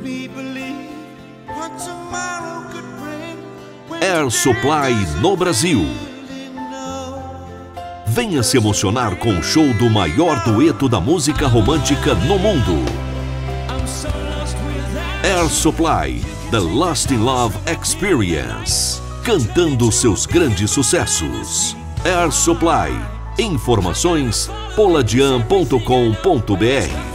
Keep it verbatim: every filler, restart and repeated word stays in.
Air Supply no Brasil. Venha se emocionar com o show do maior dueto da música romântica no mundo. Air Supply, The Lost in Love Experience. Cantando seus grandes sucessos. Air Supply. Informações poladian ponto com ponto br.